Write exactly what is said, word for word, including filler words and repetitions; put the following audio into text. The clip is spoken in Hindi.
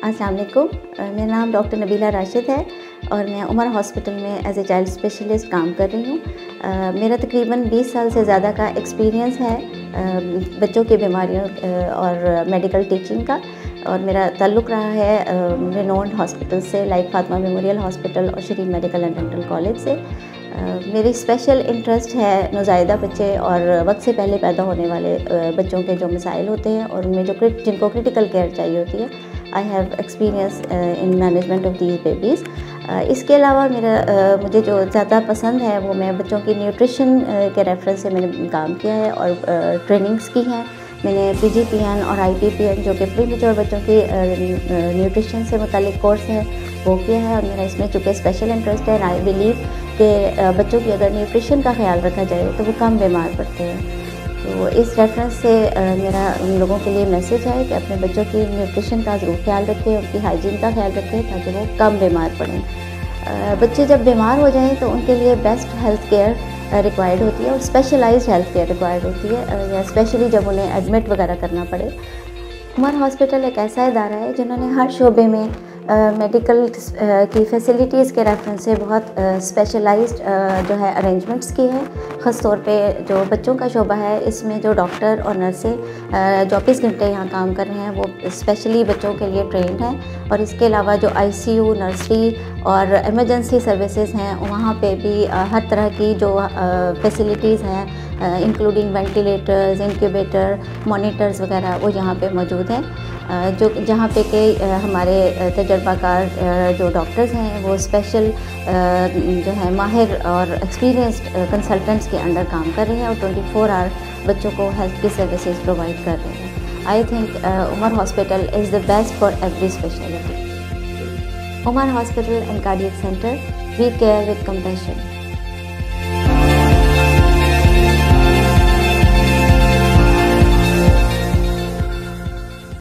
अस्सलाम वालेकुम। मेरा नाम डॉक्टर नबीला राशिद है और मैं उमर हॉस्पिटल में एज ए चाइल्ड स्पेशलिस्ट काम कर रही हूँ। मेरा तकरीबन बीस साल से ज़्यादा का एक्सपीरियंस है बच्चों की बीमारियों और मेडिकल टीचिंग का, और मेरा ताल्लुक़ रहा है रिनोन्ड हॉस्पिटल से, लाइक फातिमा मेमोरियल हॉस्पिटल और Sharif medical and dental college से। Uh, मेरी स्पेशल इंटरेस्ट है नौज़ायदा बच्चे और वक्त से पहले पैदा होने वाले uh, बच्चों के जो मसाइल होते हैं और उनमें जो जिनको क्रिटिकल केयर चाहिए होती है। I have experience in management of these babies. इसके अलावा मेरा uh, मुझे जो ज़्यादा पसंद है वो मैं बच्चों की न्यूट्रिशन uh, के रेफरेंस से मैंने काम किया है और ट्रेनिंग्स uh, की हैं। मैंने पी जी पी एन और आई पी पी एन जो कि प्री मेच्योर बच्चों की न्यूट्रिशन से मुतालिक कोर्स है वो किया है, और मेरा इसमें चूँकि स्पेशल इंटरेस्ट है। आई बिलीव कि बच्चों की अगर न्यूट्रिशन का ख्याल रखा जाए तो वो कम बीमार पड़ते हैं। तो इस रेफरेंस से मेरा उन लोगों के लिए मैसेज है कि अपने बच्चों की न्यूट्रिशन का ज़रूर ख्याल रखें, उनकी हाइजीन का ख्याल रखें ताकि वो कम बीमार पड़ें। बच्चे जब बीमार हो जाएं तो उनके लिए बेस्ट हेल्थ केयर रिक्वायर्ड होती है और स्पेशलाइज्ड हेल्थ केयर रिक्वायर्ड होती है, या स्पेशली जब उन्हें एडमिट वगैरह करना पड़े। उमर हॉस्पिटल एक ऐसा इदारा है जिन्होंने हर शोबे में मेडिकल uh, uh, की फैसिलिटीज़ के रेफरेंस से बहुत स्पेशलाइज्ड uh, uh, जो है अरेंजमेंट्स की हैं। ख़ास तौर पे जो बच्चों का शोबा है इसमें जो डॉक्टर और नर्सें uh, चौबीस घंटे यहाँ काम कर रहे हैं वो स्पेशली बच्चों के लिए ट्रेंड हैं। और इसके अलावा जो आई सी यू, नर्सरी और एमरजेंसी सर्विसेज हैं वहाँ पे भी uh, हर तरह की जो फैसिलिटीज़ uh, हैं इंक्लूडिंग वेंटिलेटर्स, इंक्यूबेटर, मॉनिटर्स वगैरह वो यहाँ पे मौजूद हैं, जो जहाँ पे के हमारे तजर्बाकार जो डॉक्टर्स हैं वो स्पेशल जो है माहिर और एक्सपीरियंस्ड कंसल्टेंट्स के अंडर काम कर रहे हैं और चौबीस आवर बच्चों को हेल्थ की सर्विसेज प्रोवाइड कर रहे हैं। I think Umar hospital is the best for every speciality. Umar hospital and cardiac centre, we care with compassion.